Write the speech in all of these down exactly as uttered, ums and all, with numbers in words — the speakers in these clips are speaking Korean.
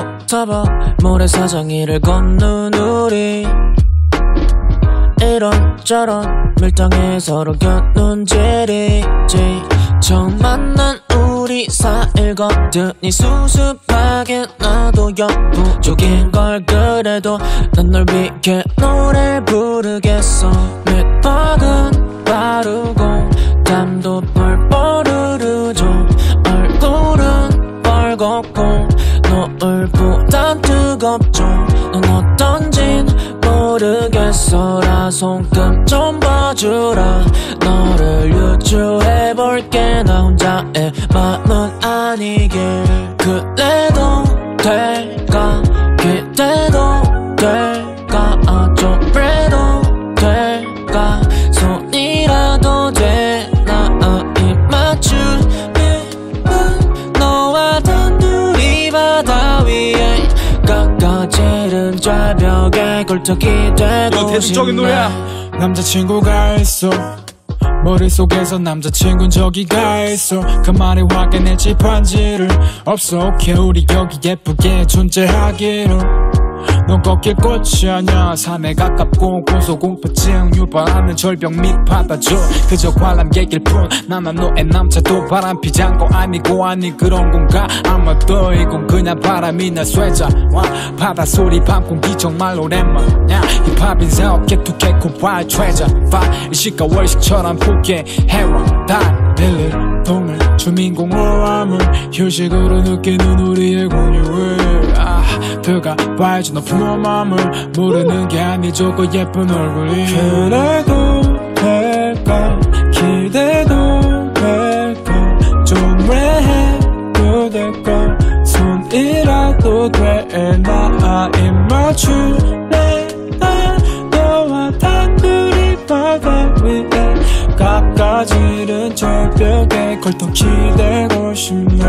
타봐 모래사장이를 걷는 우리 이런저런 밀당에 서로 곁눈질이지. 처음 만난 우리 사일 거든이 수습하게 나도 역부족인 걸. 그래도 난 널 위해 노래 부르겠어. 밑박은 바르고 땀도 뻘뻘 흐르죠. 얼굴은 벌겋고 노을보단 뜨겁죠. 넌 어떤진 모르겠어. 손금 좀 봐주라. 너를 유추해볼게. 나 혼자의 맘은 아니길. 그래도 될까 기대도 될까 아, 좀 그래도 될까 손이라도 되나 아, 입 맞추면 너와 단둘이 바다 위에 깎아지른 절벽에 굴뚝이 되고 싶네. 남자친구가 있어. 머릿속에서 남자친구는 저기가 있어. 그 말이 확인해 짚한지를 없어. 오케이 우리 여기 예쁘게 존재하기로. 넌 꺾일 꽃이 아냐. 산에 가깝고 고소공포증 유발하는 절벽 밑 바다죠. 그저 관람 얘길 뿐. 나만 너의 남자도 바람피장고 아니고 아니 그런 건가. 아마도 이건 그냥 바람이나 쇠자. 와 바다소리 밤공기 정말 오랜만이야. 힙합인 새롭게 투개코 와일 트레저 일시가 월식처럼 포기해 해와 달릴일 동을 주민공허함을 휴식으로 느끼는 우리의 공유를. 아 그가 봐야지 높은 맘을 모르는 게 아니죠 그 예쁜 얼굴이. 그래도 될까 기대도 될까 좀 왜해도 될까 손이라도 되나 입 맞출래. 너와 단둘이 바다 위에 깎아지른 절벽에 걸터기 되고 싶네.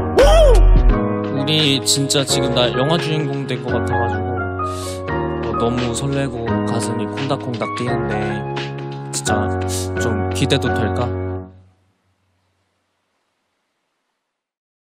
우리 진짜 지금 나 영화 주인공 된 것 같아가지고 어, 너무 설레고 가슴이 콩닥콩닥 뛰는데 진짜 좀 기대도 될까?